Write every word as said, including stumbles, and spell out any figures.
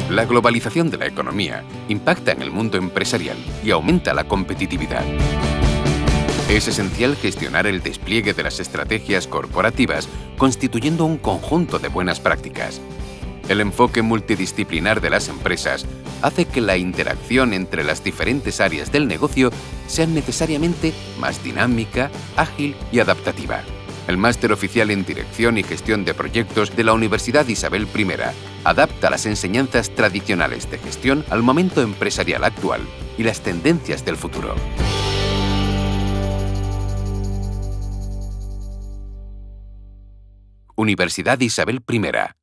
La globalización de la economía impacta en el mundo empresarial y aumenta la competitividad. Es esencial gestionar el despliegue de las estrategias corporativas constituyendo un conjunto de buenas prácticas. El enfoque multidisciplinar de las empresas hace que la interacción entre las diferentes áreas del negocio sea necesariamente más dinámica, ágil y adaptativa. El Máster Oficial en Dirección y Gestión de Proyectos de la Universidad Isabel primera adapta las enseñanzas tradicionales de gestión al momento empresarial actual y las tendencias del futuro. Universidad Isabel primera.